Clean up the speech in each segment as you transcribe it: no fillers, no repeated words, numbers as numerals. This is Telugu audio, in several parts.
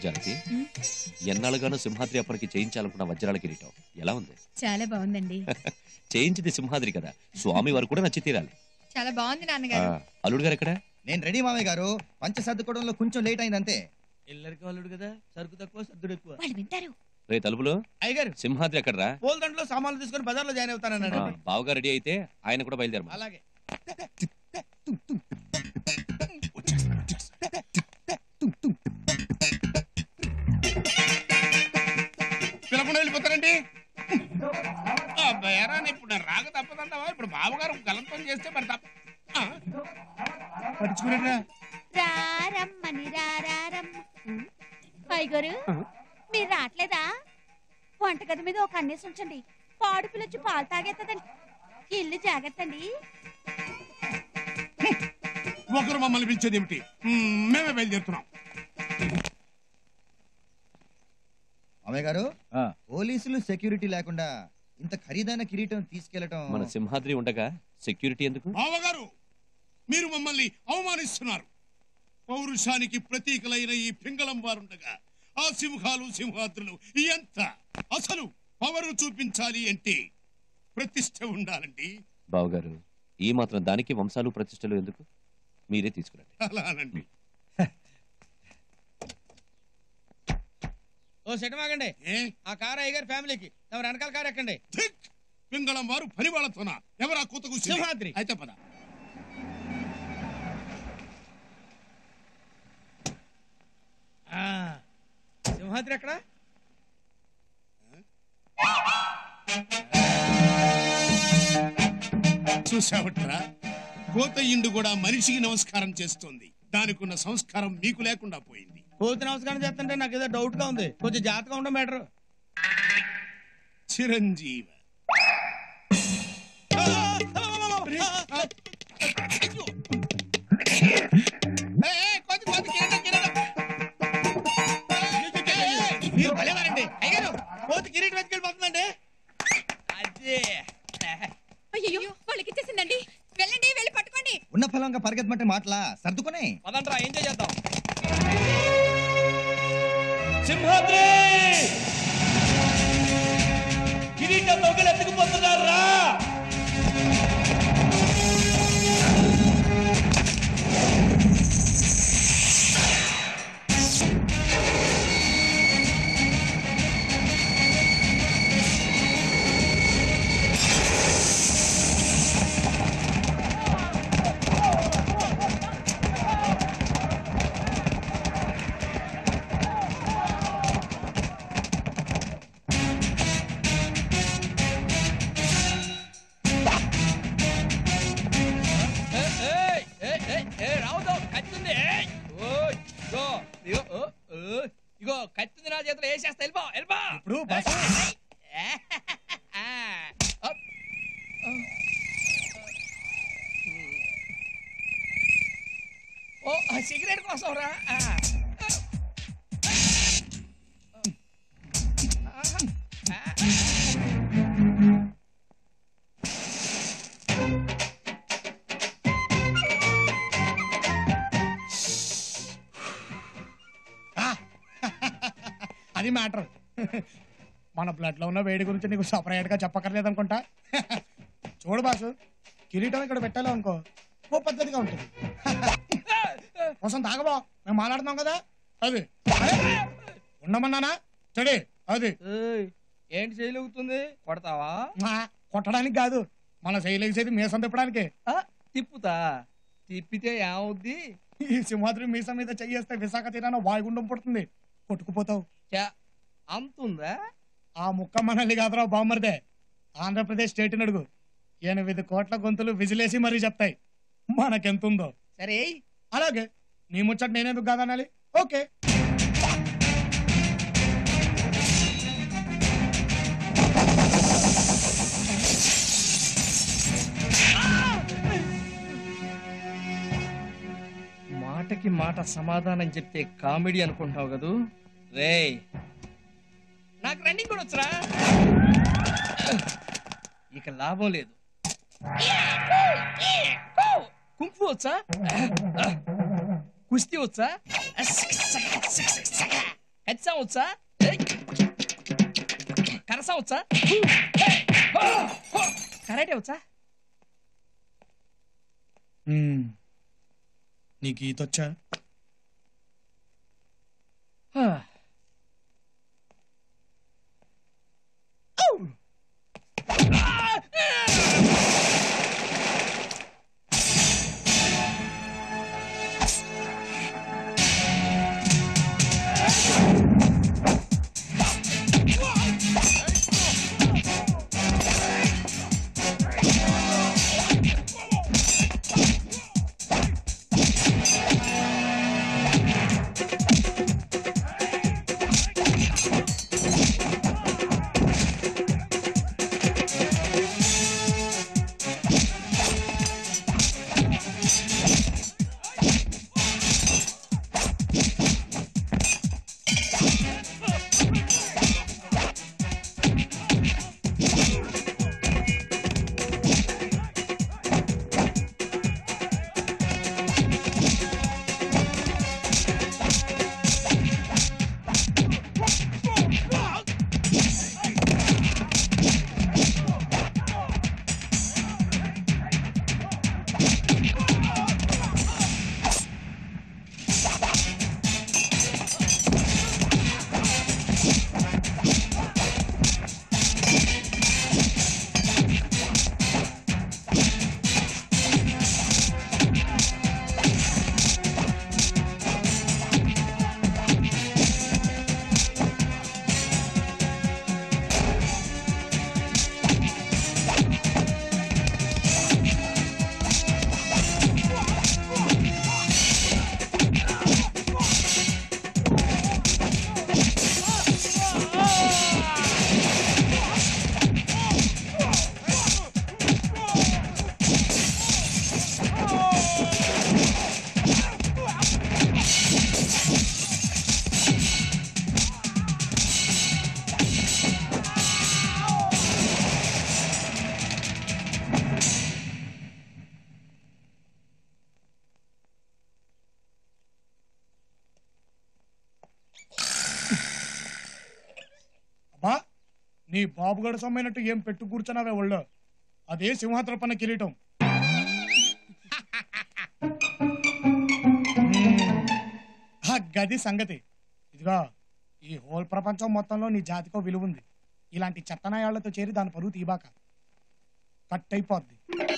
జానకి, ఎన్నాళ్ళుగానో సింహాద్రి అప్పటికి చేయించాలనుకున్న వజ్రాల కిరీటం ఎలా ఉంది? చాలా బాగుందండి. చేయించింది సింహాద్రి కదా, స్వామి వారు కూడా నచ్చి తీరాలి. చాలా బాగుంది నాన్నగారు. అల్లుడు గారు ఎక్కడ? నేను రెడీ మామయ్య గారు. పంచ సర్దుకోవడంలో కొంచెం లేట్ అయింది అంతే. ఇల్లరికి అల్లుడు కదా, సరుకు తక్కువ సర్దుడు ఎక్కువ. వాళ్ళు వింటారు. రే తలుపులు, అయ్యగారు సింహాద్రి ఎక్కడరా? పోల్దండలో సామాన్లు తీసుకొని బజార్లో జాయిన్ అవుతానన్నాడు. బావుగా రెడీ అయితే ఆయన కూడా బయలుదేరు. అలాగే పిలకుండా వెళ్ళిపోతారండి. బేరాని ఇప్పుడు రాక తప్పదంటావా? ఇప్పుడు బావగారు గలంతం చేస్తే మరి తప్ప పట్టించుకునేట్రా. పైగారు మీరు రావట్లేదా? వంటగది మీద ఒక అన్నేసి ఉంచండి, పాడు పిల్లొచ్చి పాలు తాగేస్తుందండి. ఇల్లు జాగ్రత్త అండి. ఒకరు మమ్మల్ని పిలిచేది ఏమిటి? మేమే బయలుదేరుతున్నాం. మామయ్య గారు, పోలీసులు సెక్యూరిటీ లేకుండా ఇంత ఖరీదైన కిరీటం తీసుకెళ్లటం. మన సింహాద్రి ఉండగా సెక్యూరిటీ ఎందుకు? బావగారు, మీరు మమ్మల్ని అవమానిస్తున్నారు. పౌరుషానికి ప్రతీకలైన ఈ పింగళం వారుండగా ఆ సింహాలు సింహాద్రులు ఎంత అసలు పవరు చూపించాలి అంటే ప్రతిష్ఠ ఉండాలండి. బావగారు, ఈ మాత్రం దానికి వంశాలు ప్రతిష్టలు ఎందుకు? మీరే తీసుకురండి. అలానండి. ఓ సెటమాగండి, ఆ కారు అయ్యగారి ఫ్యామిలీకి, ఎవరు వెనకాల కారు ఎక్కండి. పింగళం వారు పని వాళ్ళతోనా? ఎవరా కూతకు? సింహాద్రి. అయితే పద. సింహాద్రి ఎక్కడ? చూసావట్రా, కోత ఇండు కూడా మనిషికి నమస్కారం చేస్తోంది. దానికున్న సంస్కారం మీకు లేకుండా పోయింది. కోతి నమస్కారం చేస్తుంటే నాకు ఏదో డౌట్ గా ఉంది. కొంచెం జాగ్రత్తగా ఉండడం బెటర్. చిరంజీవి మీరు భలేవారండి అయ్యారు. కోతి కిరీటం వెతికెళ్ళిపోతుందండి. అదే అయ్యో వాళ్ళకి ఇచ్చేసిందండి. వెళ్ళండి, వెళ్ళి పట్టుకోండి. ఉన్న ఫలంగా పరిగెత్తమంటే మాటలా? సర్దుకునే పదండ్రా, ఎంజాయ్ చేద్దాం. సింహాద్రి కిరీటం దొంగలు ఎత్తుకుపోతున్నారా? ఇగో కత్తింది నా చేతిలో వేసేస్తా. వెళ్ళిపో వెళ్ళిపో. ఇప్పుడు ఓ సిగరెట్ కోసం రా. అది మ్యాటర్. మన బ్లడ్ లో ఉన్న వేడి గురించి నీకు సపరేట్ గా చెప్పక్కర్లేదు అనుకుంటా. చూడు బాసు, కిరీటం ఇక్కడ పెట్టాలి అనుకో, ఓ పద్ధతిగా ఉంటుంది. కోసం తాగబో, మేము మాట్లాడుతున్నాం కదా. అది ఉండమన్నానా? చెడి అది ఏంటి చేయలుగుతుంది? కొడతావా? కొట్టడానికి కాదు, మన చేయలేసేది మీసం తిప్పడానికి. తిప్పుతా. తిప్పితే ఏమవుద్ది? ఈ సింహాద్రి మీసం మీద చెయ్యేస్తే విశాఖ తీరాన వాయుగుండం పుడుతుంది, కొట్టుకుపోతావు. అంతుందా? ఆ ముక్క మనల్ని కాదురా బామ్మర్దే, ఆంధ్రప్రదేశ్ స్టేట్ అడుగు. 8 కోట్ల గొంతులు విజిలేసి మరీ చెప్తాయి మనకెంతుందో. సరే అలాగే నీ ముచ్చట నేనేందుకు కాదనాలి? ఓకే. మాటకి మాట సమాధానం చెప్తే కామెడీ అనుకుంటావు కదూ? రేయ్, నాకు రన్నింగ్ కూడా వచ్చరా? ఇక లాభం లేదు. కుంఫు వచ్చా? కుస్తీ వచ్చా? కిచ్చా వచ్చా, కరసా వచ్చా, కరాటే వచ్చా? నీకు ఈతొచ్చా? నీ బాబుగడ సొమ్మైనట్టు ఏం పెట్టు కూర్చున్నావే ఒళ్ళో? అదే సింహాద్ర పన్న కిరీటం. గది సంగతి. ఇదిగా ఈ హోల్ ప్రపంచం మొత్తంలో నీ జాతికో విలువ ఉంది. ఇలాంటి చెత్తనాయాళ్లతో చేరి దాని పరువు తీబాక, కట్ అయిపోద్ది.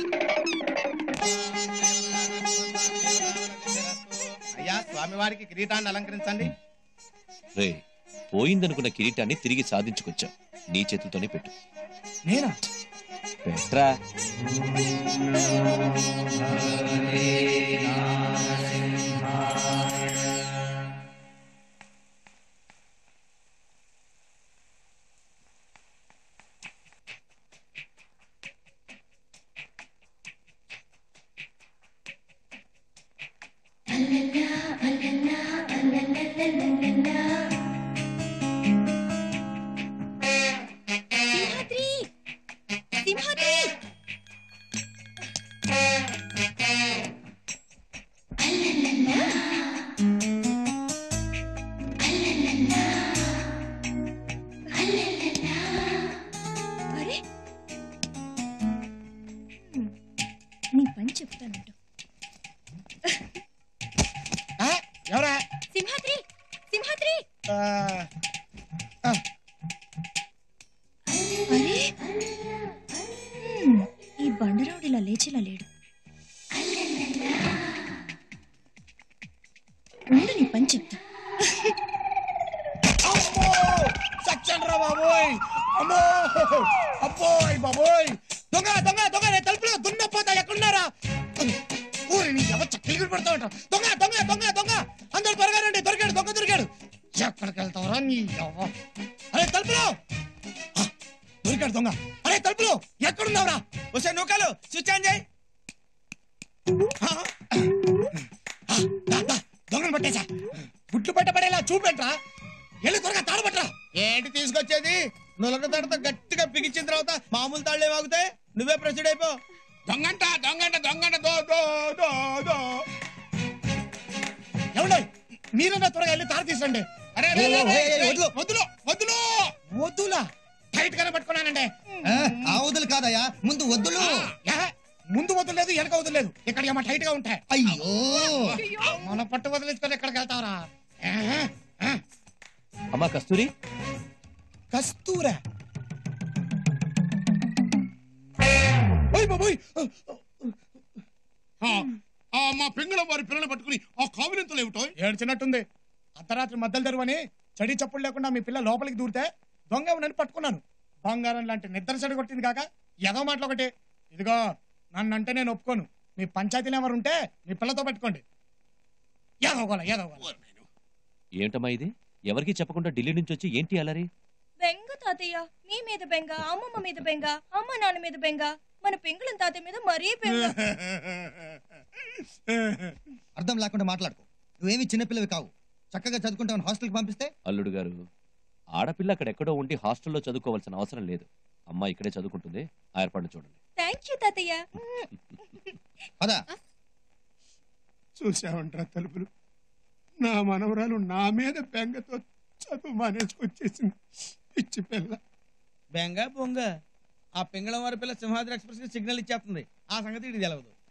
అయ్యా, స్వామివారికి కిరీటాన్ని అలంకరించండి. రే, పోయిందనుకున్న కిరీటాన్ని తిరిగి సాధించుకొచ్చా. నీ చేతులతోనే పెట్టు. నేనా? పెట్రా. నీ పని చెప్తానంట. ఎవరా? సింహాద్రి, సింహాద్రి. అరే, ఈ బండరావుడు ఇలా లేచేలా లేడు. ఉండు, నీ పని చెప్తా. సచ్చండ్రా బాబోయ్! అమ్మో! అబ్బోయ్ బాబోయ్! దొంగ దొంగ దొంగ! తలుపులో దున్నపోతా ఎక్కడున్నారా? ఊరి నీ ఎవరు చక్కలు పడతా ఉంటావు. దొంగ దొంగ దొంగ దొంగ! అందరూ త్వరగా రండి, దొరికాడు, దొంగ దొరికాడు. ఎక్కడికి వెళ్తావరా నీ ఎవ? అరే తలుపులో దొరికాడు దొంగ. అరే తలుపులో ఎక్కడున్నావురా? వస్తే నూకలు స్విచ్ ఆన్ చేయి. దొంగను పట్టేశా. గుడ్లు పట్టబడేలా చూపెట్రా. వెళ్ళి త్వరగా తాడు పట్టరా. ఏంటి తీసుకొచ్చేది? నులక తాడుతో గట్టిగా బిగించిన తర్వాత మామూలు తాళ్లే వాగుతాయి. నువ్వే ప్రొసీడ్ అయిపో. దొంగంట దొంగంట దొంగంట దో దో దో దో. ఎవడో మీరన్నా త్వరగా వెళ్ళి తాడు తీసండి. అరే వదులు వదులు వద్దులా టైట్ గానే పట్టుకున్నానండి. ఆ వదులు కాదయ్యా, ముందు వద్దులు. ముందు వదలలేదు, వెనక వదలలేదు. ఇక్కడ ఏమో టైట్ గా ఉంటాయి. అయ్యో, మన పట్టు వదిలేసుకొని ఎక్కడికి వెళ్తావరా? అమ్మా కస్తూరి, కస్తూరా? ఓయ్ బాబోయ్, మా పింగళ వారి పిల్లలు పట్టుకుని ఆ కావినంతలు ఏమిటో ఏడ్చినట్టుంది. అర్ధరాత్రి మద్దలు తెరువని చడి చప్పుడు లేకుండా మీ పిల్ల లోపలికి దూరితే దొంగ ఉన్నని పట్టుకున్నాను. బంగారం లాంటి నిద్ర చెడు కొట్టింది కాక ఏదో మాటలు ఒకటి. ఇదిగో నన్నంటే నేను ఒప్పుకోను. మీ పంచాయతీలు ఎవరు ఉంటే మీ పిల్లతో పెట్టుకోండి. ఏంటమ్మా ఇది? ఎవరికి చెప్పకుండా ఢిల్లీ నుంచి వచ్చి ఏంటి అలరి? బెంగ తాతయ్య, మీ మీద బెంగ, అమ్మమ్మ మీద బెంగ, అమ్మ నాన్న మీద బెంగ, మన పెంగుళం తాతయ్య మీద మరీ బెంగ. అర్థం లేకుండా మాట్లాడుకో. నువ్వేమి చిన్నపిల్లవి కావు. చక్కగా చదువుకుంటామని హాస్టల్కి పంపిస్తే. అల్లుడు గారు, ఆడపిల్ల అక్కడెక్కడో ఉండి హాస్టల్లో చదువుకోవాల్సిన అవసరం లేదు. అమ్మ ఇక్కడే చదువుకుంటుంది. ఆ ఏర్పాటు చూడండి. థ్యాంక్ యూ తాతయ్య. పదా. చూసావంటారా తలుపులు? నా మనవరాలు నా మీద బెంగతో చదువు మానేసుకొచ్చేసింది. పిచ్చి పిల్ల. బెంగ బొంగ. ఆ పింగళం వారి పిల్ల సింహాద్రి ఎక్స్ప్రెస్ కి సిగ్నల్ ఇచ్చేస్తుంది. ఆ సంగతి ఇది తెలవదు.